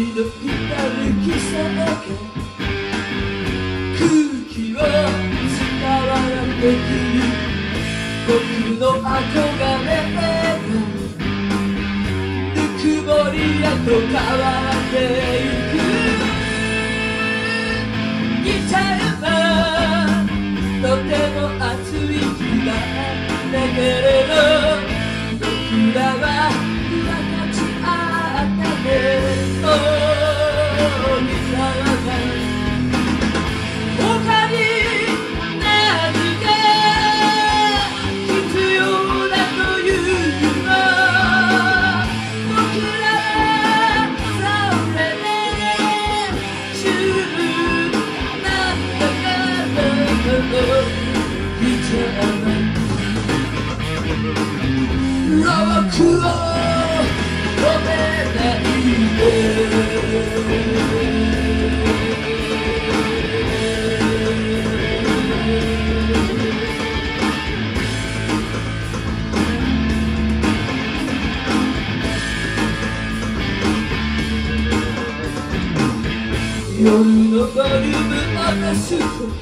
のひらめきさえ空気を伝わらってくる僕の憧れぬくもりへと変わってゆくギターはとても熱い日だだけれど僕らは分かち合ったねギターは他に何が必要だというの僕らはそれで十分なんだからギターロックを止めないで夜のボリュームを出すと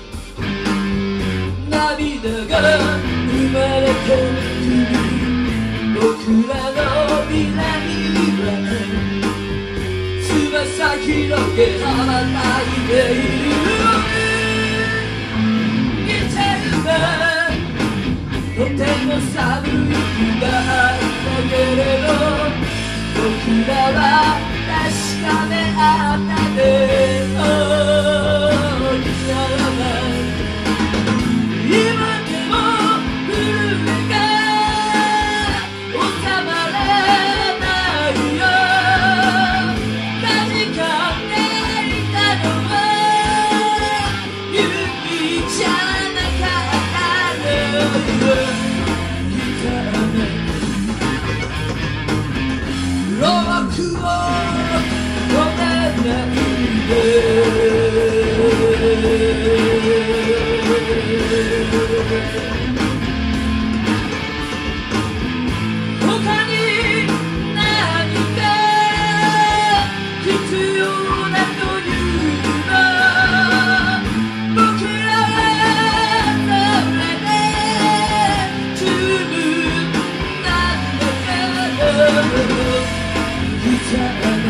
涙が生まれてくる僕らの未来は翼広げ羽ばたいているギターはとても寒い日があったけれど僕らは確かめ合ったね今でも震えが収まらないよかじかんでいたのは指じゃなかったのギターロックを止めないで他に何か必要だというの僕らはそれで十分なんだからギター